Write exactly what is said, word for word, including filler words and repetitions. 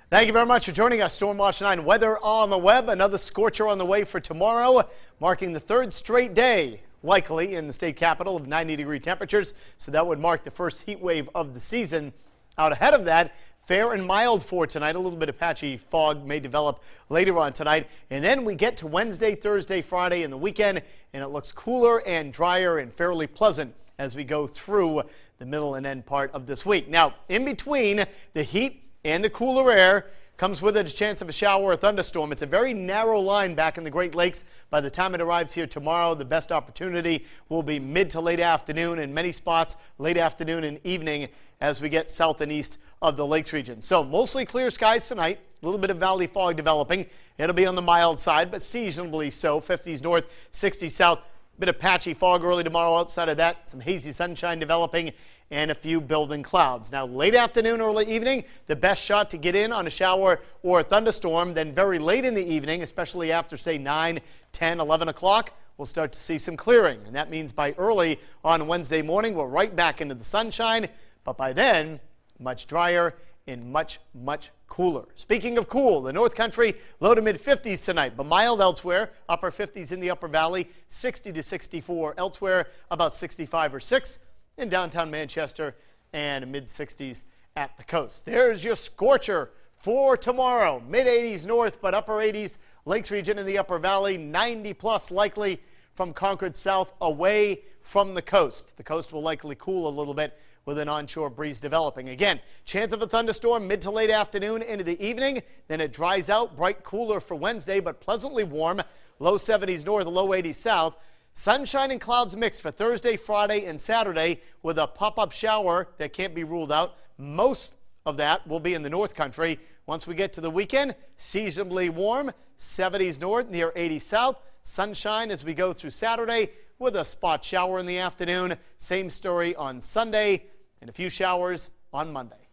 Thank you very much for joining us. Storm Watch nine weather on the web. Another scorcher on the way for tomorrow, marking the third straight day, likely in the state capital, of ninety degree temperatures. So that would mark the first heat wave of the season. Out ahead of that, fair and mild for tonight. A little bit of patchy fog may develop later on tonight. And then we get to Wednesday, Thursday, Friday, and the weekend, and it looks cooler and drier and fairly pleasant as we go through the middle and end part of this week. Now, in between the heat and the cooler air comes with it a chance of a shower or thunderstorm. It's a very narrow line back in the Great Lakes. By the time it arrives here tomorrow, the best opportunity will be mid to late afternoon, in many spots late afternoon and evening as we get south and east of the Lakes region. So mostly clear skies tonight, a little bit of valley fog developing. It'll be on the mild side, but seasonably so. fifties north, sixties south. Bit of patchy fog early tomorrow. Outside of that, some hazy sunshine developing and a few building clouds. Now, late afternoon, early evening, the best shot to get in on a shower or a thunderstorm. Then very late in the evening, especially after, say, nine, ten, eleven o'clock, we'll start to see some clearing. And that means by early on Wednesday morning, we're right back into the sunshine. But by then, much drier and much, much cooler. Speaking of cool, the North Country, low to mid fifties tonight, but mild elsewhere. Upper fifties in the Upper Valley, sixty to sixty-four elsewhere, about sixty-five or six in downtown Manchester, and mid sixties at the coast. There's your scorcher for tomorrow. mid eighties north, but upper eighties, Lakes region in the Upper Valley, ninety plus likely from Concord south away from the coast. The coast will likely cool a little bit with an onshore breeze developing. Again, chance of a thunderstorm mid to late afternoon into the evening. Then it dries out, bright cooler for Wednesday, but pleasantly warm. Low seventies north, low eighties south. Sunshine and clouds mixed for Thursday, Friday, and Saturday with a pop-up shower that can't be ruled out. Most of that will be in the North Country. Once we get to the weekend, seasonably warm, seventies north, near eighty south. Sunshine as we go through Saturday with a spot shower in the afternoon. Same story on Sunday and a few showers on Monday.